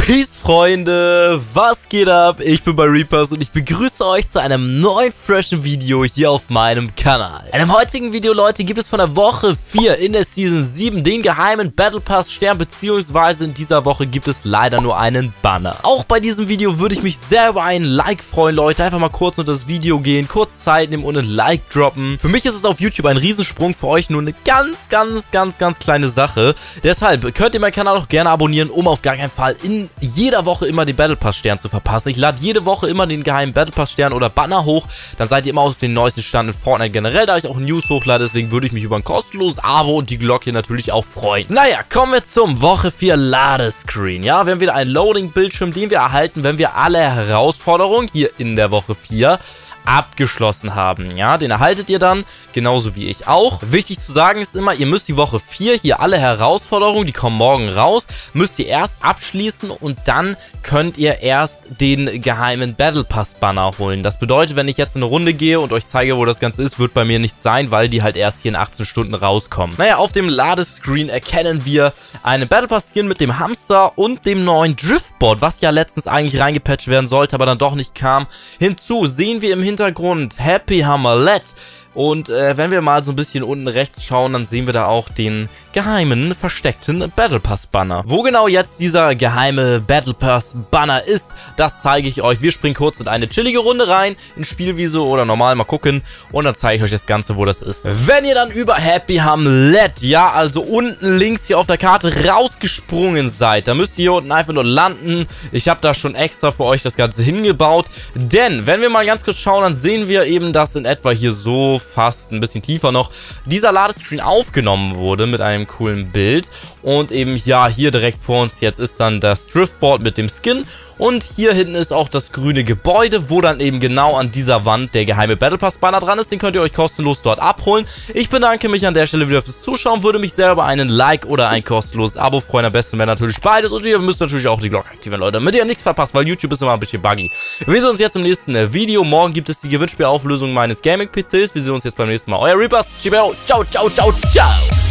Peace, Freunde, was geht ab? Ich bin bei Reapers und ich begrüße euch zu einem neuen freshen Video hier auf meinem Kanal. In dem heutigen Video, Leute, gibt es von der Woche 4 in der Season 7 den geheimen Battle Pass Stern, beziehungsweise in dieser Woche gibt es leider nur einen Banner. Auch bei diesem Video würde ich mich sehr über ein Like freuen, Leute. Einfach mal kurz unter das Video gehen, kurz Zeit nehmen und ein Like droppen. Für mich ist es auf YouTube ein Riesensprung, für euch nur eine ganz kleine Sache. Deshalb könnt ihr meinen Kanal auch gerne abonnieren, um auf gar keinen Fall in jeder Woche immer den Battle Pass Stern zu verpassen. Ich lade jede Woche immer den geheimen Battle Pass Stern oder Banner hoch. Dann seid ihr immer auf den neuesten Stand in Fortnite generell, da ich auch News hochlade. Deswegen würde ich mich über ein kostenloses Abo und die Glocke natürlich auch freuen. Naja, kommen wir zum Woche 4 Ladescreen. Ja, wir haben wieder einen Loading-Bildschirm, den wir erhalten, wenn wir alle Herausforderungen hier in der Woche 4 abgeschlossen haben. Ja, den erhaltet ihr dann, genauso wie ich auch. Wichtig zu sagen ist immer, ihr müsst die Woche 4 hier alle Herausforderungen, die kommen morgen raus, müsst ihr erst abschließen und dann könnt ihr erst den geheimen Battle Pass Banner holen. Das bedeutet, wenn ich jetzt in eine Runde gehe und euch zeige, wo das Ganze ist, wird bei mir nichts sein, weil die halt erst hier in 18 Stunden rauskommen. Naja, auf dem Ladescreen erkennen wir einen Battle Pass Skin mit dem Hamster und dem neuen Driftboard, was ja letztens eigentlich reingepatcht werden sollte, aber dann doch nicht kam. Hinzu sehen wir im Hintergrund Happy Hammerlet. Und wenn wir mal so ein bisschen unten rechts schauen, dann sehen wir da auch den geheimen, versteckten Battle Pass Banner. Wo genau jetzt dieser geheime Battle Pass Banner ist, das zeige ich euch. Wir springen kurz in eine chillige Runde rein, in Spielwiese oder normal, mal gucken. Und dann zeige ich euch das Ganze, wo das ist. Wenn ihr dann über Happy Hammerlet, ja, also unten links hier auf der Karte rausgesprungen seid, dann müsst ihr hier unten einfach nur landen. Ich habe da schon extra für euch das Ganze hingebaut. Denn, wenn wir mal ganz kurz schauen, dann sehen wir eben, dass in etwa hier so fast ein bisschen tiefer noch dieser Ladescreen aufgenommen wurde mit einem coolen Bild. Und eben, ja, hier direkt vor uns jetzt ist dann das Driftboard mit dem Skin. Und hier hinten ist auch das grüne Gebäude, wo dann eben genau an dieser Wand der geheime Battle Pass Banner dran ist. Den könnt ihr euch kostenlos dort abholen. Ich bedanke mich an der Stelle wieder fürs Zuschauen. Würde mich sehr über einen Like oder ein kostenloses Abo freuen. Am besten wäre natürlich beides. Und ihr müsst natürlich auch die Glocke aktivieren, Leute, damit ihr nichts verpasst, weil YouTube ist immer ein bisschen buggy. Wir sehen uns jetzt im nächsten Video. Morgen gibt es die Gewinnspielauflösung meines Gaming-PCs. Wir sehen uns jetzt beim nächsten Mal. Euer Reapers. Ciao, ciao, ciao, ciao.